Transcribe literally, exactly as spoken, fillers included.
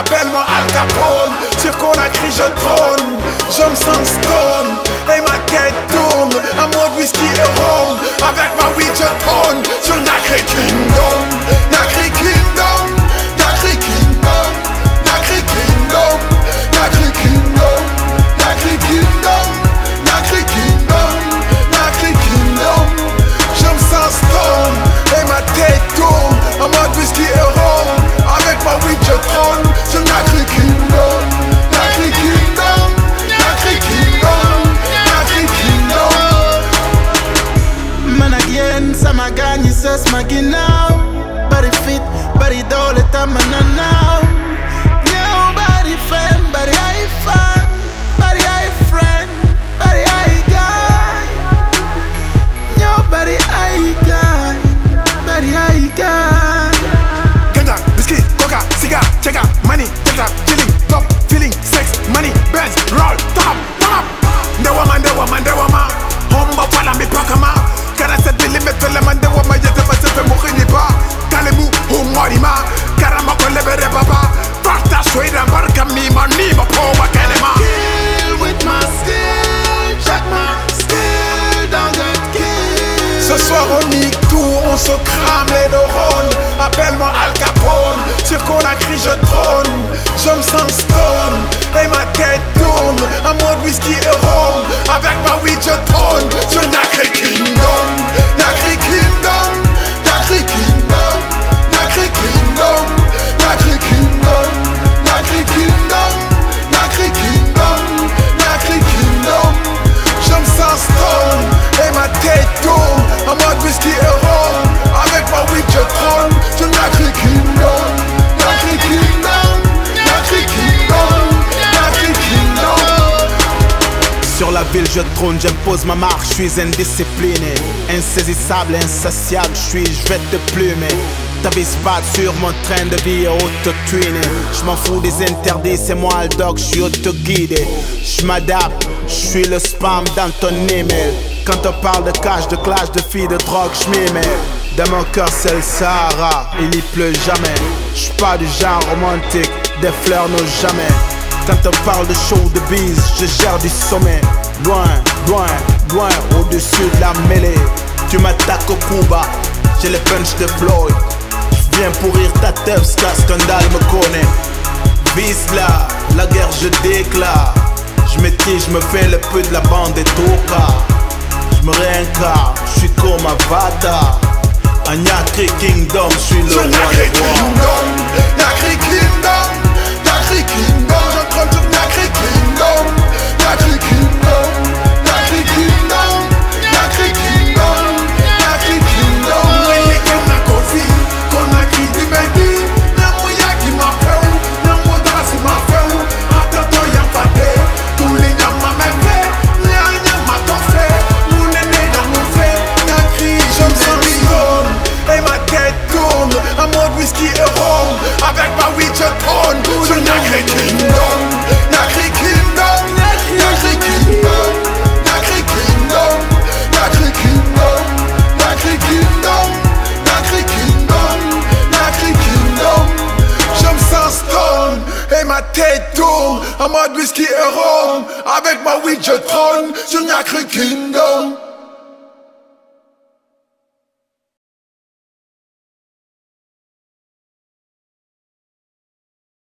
appelle-moi Al Capone. Sur qu'on a crié je trône, je me sens stone et ma tête tourne à mode whisky et rhum. Avec ma weed je trône sur Nacré Kingdom. Nacré Kingdom, Nacré Kingdom, Nacré Kingdom, Nacré Kingdom, Nacré Kingdom, Nacré Kingdom, Nacré Kingdom. Je me sens stone et ma tête tourne en mode whisky et rhum. Avec ma weed je trône sur Nacré Kingdom. Nacré Kingdom, Nacré Kingdom, Nacré Kingdom. Man again, sama gagné, ça s'magui now. Body fit, body doll, et ta manana. Nobody fan, body I fan, body I friend, body I guy. Nobody I guy, body I guy. Ganja, biscuit, coca, cigar, checker, money, tetra, chilling, top, feeling, sex, money, Benz, roll, top, top. Ndewa man, ndewa man, ndewa man. Homba pala mi pakama. Karasat milimetre le man ndewa ma yete ma sefe mukhini ba. Kalemu humorima, karama ko lebere baba. Parta shweda barka mi ma ni ma po ma kenema. Kill with my skill, check my skill dans le kill. Ce soir on nique tout, on se crame les neurones. Appelle-moi Al Capone, sur qu'on a crié je trône. Je me sens stone et ma tête tourne en mode whisky et rhum. Avec ma weed je trône sur Nacré Kingdom. Nacré Kingdom, Nacré Kingdom, Nacré Kingdom, Nacré Kingdom, Nacré Kingdom, Nacré Kingdom, Nacré Kingdom. Je me sens stone et ma tête tourne en mode whisky et rhum. Avec ma weed je trône sur Nacré Kingdom. Nacré Kingdom, Nacré Kingdom, Nacré Kingdom. Sur la ville je trône, j'impose ma marque, je suis indiscipliné. Insaisissable, insatiable, je suis, je vais te plumer. T'avises pas sur mon train de vie auto-tuné. Je m'en fous des interdits, c'est moi le dog, je suis auto-guidé. Je m'adapte, je suis le spam dans ton email. Quand on parle de cash, de clash, de filles, de drogue, je m'y mets. Dans mon cœur c'est le Sahara, il n'y pleut jamais. Je suis pas du genre romantique, des fleurs n'ont jamais. Quand on parle de show, de bise, je gère du sommet. Loin, loin, loin, au-dessus de la mêlée. Tu m'attaques au Cuba, j'ai les punch de Floyd. Je viens pourrir ta teuf, car scandale me connaît. Vise là, la guerre je déclare. Je m'étire, je me fais le peu de la bande des Toka. Je me réincarne, je suis comme Avatar. Un Nacré Kingdom, je suis le roi Nacré des rois. Kingdom, Nacré Kingdom, Nacré Kingdom. Je trône sur Nacré Kingdom, Nacré Kingdom, Nacré Kingdom, Nacré Kingdom, Nacré Kingdom. Mwele kena kofi, kona kidi baby. Namo yaki ma feu, namo dasi ma feu. Atato ya fate, tuli nyama me fe. Nyanya ma tofe, munene na mo fe. Nacré, je me sens stone et ma tête tourne en mode whisky et rhum. Avec ma weed je trône sur Nacré Kingdom. Nacré Kingdom, Nacré Kingdom, Nacré Kingdom, Nacré Kingdom, Nacré Kingdom, Nacré Kingdom, Nacré Kingdom. Je me sens stone et ma tête tourne en mode whisky et rhum. Avec ma weed je trône sur Nacré Kingdom.